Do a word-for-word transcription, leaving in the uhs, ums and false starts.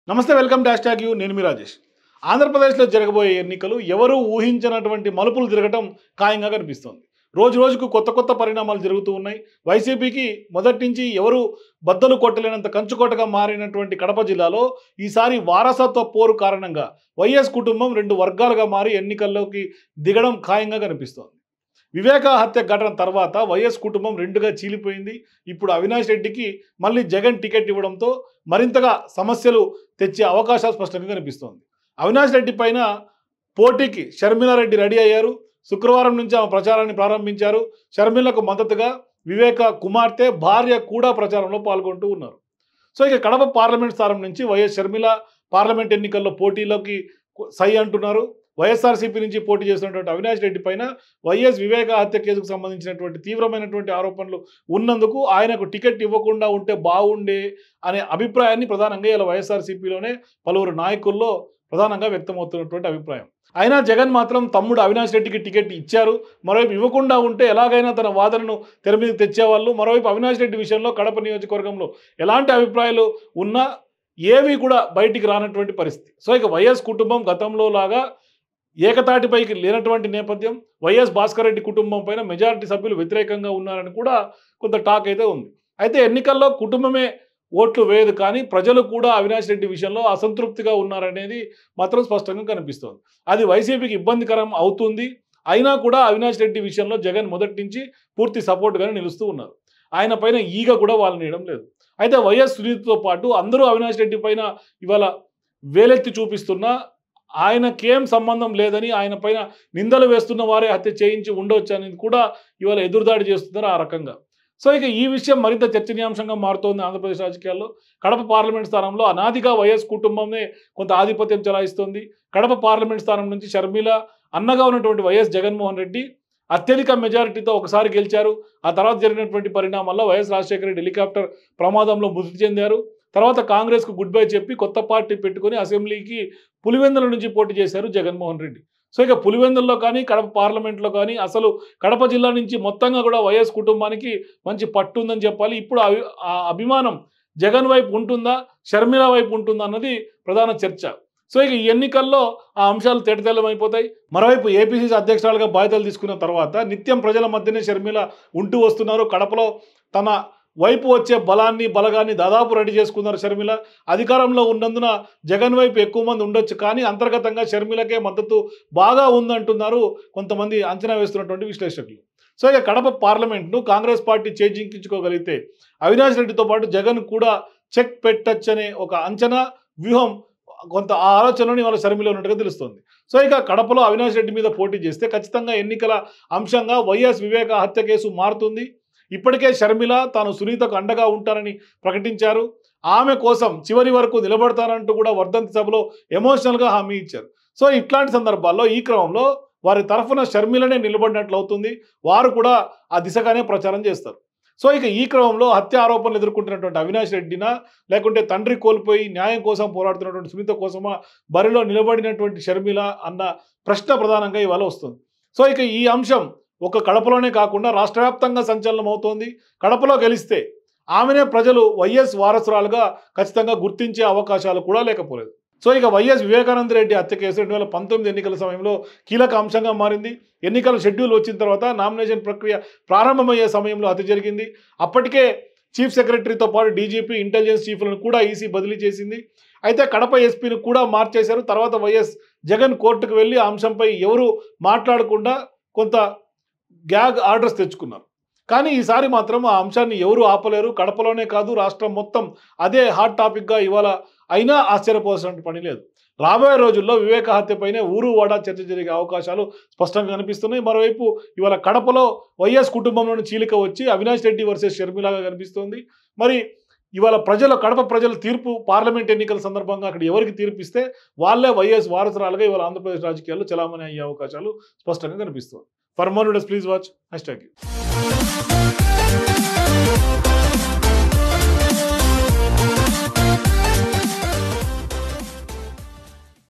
నమస్తే welcome to hashtag U నేను మీ రాజేష్. ఆంధ్రప్రదేశ్లో జరగబోయే ఎన్నికలు ఎవరూ ఊహించినటువంటి మలుపులు తిరగటం ఖాయంగా కనిపిస్తోంది. రోజు రోజుకు కొత్త కొత్త పరిణామాలు జరుగుతూ ఉన్నాయి. వైసీపీకి మొదటి నుంచి ఎవరు బద్దలు కొట్టలేనంత కంచుకోటగా మారినటువంటి కడప జిల్లాలో ఈసారి వారసత్వ పోరు కారణంగా వైఎస్ కుటుంబం రెండు వర్గాలుగా మారి ఎన్నికల్లోకి దిగడం ఖాయంగా కనిపిస్తోంది. వివేక హత్య ఘటన తర్వాత వైఎస్ కుటుంబం రెండుగా చీలిపోయింది. ఇప్పుడు అవినాష్ రెడ్డికి మళ్ళీ జగన్ టికెట్ ఇవ్వడంతో మరింతగా సమస్యలు తెచ్చే అవకాశాలు స్పష్టంగా కనిపిస్తోంది. అవినాష్ రెడ్డి పైన పోటీకి షర్మిలారెడ్డి రెడీ అయ్యారు. శుక్రవారం నుంచి ఆమె ప్రచారాన్ని ప్రారంభించారు. షర్మిలకు మద్దతుగా వివేక కుమార్తె భార్య కూడా ప్రచారంలో పాల్గొంటూ ఉన్నారు. సో ఇక కడప పార్లమెంట్ స్థానం నుంచి వైఎస్ షర్మిల పార్లమెంట్ ఎన్నికల్లో పోటీలోకి సై అంటున్నారు. వైఎస్ఆర్సీపీ నుంచి పోటీ చేస్తున్నటువంటి అవినాష్ రెడ్డి పైన వైఎస్ వివేక హత్య కేసుకు సంబంధించినటువంటి తీవ్రమైనటువంటి ఆరోపణలు ఉన్నందుకు ఆయనకు టికెట్ ఇవ్వకుండా ఉంటే బాగుండే అనే అభిప్రాయాన్ని ప్రధానంగా ఇలా వైఎస్ఆర్సీపీలోనే పలువురు నాయకుల్లో ప్రధానంగా వ్యక్తమవుతున్నటువంటి అభిప్రాయం. అయినా జగన్ మాత్రం తమ్ముడు అవినాష్ రెడ్డికి టికెట్ ఇచ్చారు. మరోవైపు ఇవ్వకుండా ఉంటే ఎలాగైనా తన వాదనను తెర మీద తెచ్చేవాళ్ళు. మరోవైపు అవినాష్ రెడ్డి విషయంలో కడప నియోజకవర్గంలో ఎలాంటి అభిప్రాయాలు ఉన్నా ఏవి కూడా బయటికి రానటువంటి పరిస్థితి. సో ఇక వైఎస్ కుటుంబం గతంలో లాగా ఏకతాటిపైకి లేనటువంటి నేపథ్యం. వైఎస్ భాస్కర్ రెడ్డి కుటుంబం పైన మెజారిటీ సభ్యులు వ్యతిరేకంగా ఉన్నారని కూడా కొంత టాక్ అయితే ఉంది. అయితే ఎన్నికల్లో కుటుంబమే ఓట్లు వేయదు, కానీ ప్రజలు కూడా అవినాష్ రెడ్డి విషయంలో అసంతృప్తిగా ఉన్నారనేది మాత్రం స్పష్టంగా కనిపిస్తోంది. అది వైసీపీకి ఇబ్బందికరం అవుతుంది. అయినా కూడా అవినాష్ రెడ్డి విషయంలో జగన్ మొదటి నుంచి పూర్తి సపోర్ట్గానే నిలుస్తూ ఉన్నారు. ఆయన పైన ఈగ కూడా వాళ్ళని వేయడం లేదు. అయితే వైఎస్ సునీత్తో పాటు అందరూ అవినాష్ రెడ్డి పైన ఇవాళ వేలెత్తి చూపిస్తున్నా ఆయనకేం సంబంధం లేదని, ఆయన పైన నిందలు వేస్తున్న వారే హత్య చేయించి ఉండొచ్చు అనేది కూడా ఇవాళ ఎదురుదాడి చేస్తున్నారు ఆ రకంగా. సో ఇక ఈ విషయం మరింత చర్చనీయాంశంగా మారుతోంది ఆంధ్రప్రదేశ్ రాజకీయాల్లో. కడప పార్లమెంట్ స్థానంలో అనాదిగా వైఎస్ కుటుంబమే కొంత ఆధిపత్యం చెలాయిస్తోంది. కడప పార్లమెంట్ స్థానం నుంచి షర్మిల అన్నగా ఉన్నటువంటి వైఎస్ జగన్మోహన్ రెడ్డి అత్యధిక మెజారిటీతో ఒకసారి గెలిచారు. ఆ తర్వాత జరిగినటువంటి పరిణామాల్లో వైఎస్ రాజశేఖర రెడ్డి హెలికాప్టర్ ప్రమాదంలో మృతి చెందారు. తర్వాత కాంగ్రెస్కు గుడ్ బై చెప్పి కొత్త పార్టీ పెట్టుకుని అసెంబ్లీకి పులివెందుల నుంచి పోటీ చేశారు జగన్మోహన్ రెడ్డి. సో ఇక పులివెందుల్లో కానీ కడప పార్లమెంట్లో కానీ అసలు కడప జిల్లా నుంచి మొత్తంగా కూడా వైఎస్ కుటుంబానికి మంచి పట్టు ఉందని చెప్పాలి. ఇప్పుడు అవి ఆ అభిమానం జగన్ వైపు ఉంటుందా, షర్మిల వైపు ఉంటుందా అన్నది ప్రధాన చర్చ. సో ఇక ఈ ఎన్నికల్లో ఆ అంశాలు తేటతెల్లమైపోతాయి. మరోవైపు ఏపీసీసీ అధ్యక్షురాలుగా బాధ్యతలు తీసుకున్న తర్వాత నిత్యం ప్రజల మధ్యనే షర్మిల ఉంటూ వస్తున్నారు. కడపలో తన వైపు వచ్చే బలాన్ని బలగాన్ని దాదాపు రెడీ చేసుకున్నారు షర్మిల. అధికారంలో ఉన్నందున జగన్ వైపు ఎక్కువ మంది ఉండొచ్చు, కానీ అంతర్గతంగా షర్మిలకే మద్దతు బాగా ఉందంటున్నారు కొంతమంది అంచనా వేస్తున్నటువంటి విశ్లేషకులు. సో ఇక కడప పార్లమెంట్ను కాంగ్రెస్ పార్టీ చేజించుకోగలిగితే అవినాష్ రెడ్డితో పాటు జగన్ కూడా చెక్ పెట్టచ్చనే ఒక అంచనా వ్యూహం, కొంత ఆ ఆలోచనలోని వాళ్ళ షర్మిల ఉన్నట్టుగా తెలుస్తుంది. సో ఇక కడపలో అవినాష్ రెడ్డి మీద పోటీ చేస్తే ఖచ్చితంగా ఎన్నికల అంశంగా వైఎస్ వివేక హత్య కేసు మారుతుంది. ఇప్పటికే షర్మిల తాను సునీతకు అండగా ఉంటానని ప్రకటించారు. ఆమె కోసం చివరి వరకు నిలబడతానంటూ కూడా వర్ధంతి సభలో ఎమోషనల్గా హామీ ఇచ్చారు. సో ఇట్లాంటి సందర్భాల్లో ఈ క్రమంలో వారి తరఫున షర్మిలనే నిలబడినట్లు అవుతుంది. వారు కూడా ఆ దిశగానే ప్రచారం చేస్తారు. సో ఇక ఈ క్రమంలో హత్య ఆరోపణలు ఎదుర్కొంటున్నటువంటి అవినాష్ రెడ్డినా, లేకుంటే తండ్రి కోల్పోయి న్యాయం కోసం పోరాడుతున్నటువంటి సునీత కోసమా బరిలో నిలబడినటువంటి షర్మిల అన్న ప్రశ్న ప్రధానంగా ఇవాళ వస్తుంది. సో ఇక ఈ అంశం ఒక కడపలోనే కాకుండా రాష్ట్ర వ్యాప్తంగా సంచలనం అవుతోంది. కడపలో గెలిస్తే ఆమెనే ప్రజలు వైఎస్ వారసురాలుగా ఖచ్చితంగా గుర్తించే అవకాశాలు కూడా లేకపోలేదు. సో ఇక వైఎస్ వివేకానంద రెడ్డి హత్య కేసు రెండు వేల పంతొమ్మిది ఎన్నికల సమయంలో కీలక అంశంగా మారింది. ఎన్నికల షెడ్యూల్ వచ్చిన తర్వాత నామినేషన్ ప్రక్రియ ప్రారంభమయ్యే సమయంలో హత్య జరిగింది. అప్పటికే చీఫ్ సెక్రటరీతో పాటు డీజీపీ, ఇంటెలిజెన్స్ చీఫ్లను కూడా ఈసీ బదిలీ చేసింది. అయితే కడప ఎస్పీని కూడా మార్చేశారు. తర్వాత వైఎస్ జగన్ కోర్టుకు వెళ్ళి ఆ అంశంపై ఎవరు మాట్లాడకుండా కొంత గ్యాగ్ ఆర్డర్స్ తెచ్చుకున్నారు. కానీ ఈసారి మాత్రం ఆ అంశాన్ని ఎవరు ఆపలేరు. కడపలోనే కాదు రాష్ట్రం మొత్తం అదే హాట్ టాపిక్గా ఇవాళ అయినా ఆశ్చర్యపోవాల్సిన పని లేదు. రాబోయే రోజుల్లో వివేక హత్యపైనే ఊరు వాడా చర్చ జరిగే అవకాశాలు స్పష్టంగా కనిపిస్తున్నాయి. మరోవైపు ఇవాళ కడపలో వైఎస్ కుటుంబంలోని చీలిక వచ్చి అవినాష్ రెడ్డి వర్సెస్ షర్మిలాగా కనిపిస్తోంది. మరి ఇవాళ ప్రజల కడప ప్రజల తీర్పు పార్లమెంట్ ఎన్నికల సందర్భంగా అక్కడ ఎవరికి తీర్పిస్తే వాళ్ళే వైఎస్ వారసురాలుగా ఇవాళ ఆంధ్రప్రదేశ్ రాజకీయాల్లో చలామణి అయ్యే అవకాశాలు స్పష్టంగా కనిపిస్తుంది. For more videos, please watch hashtag.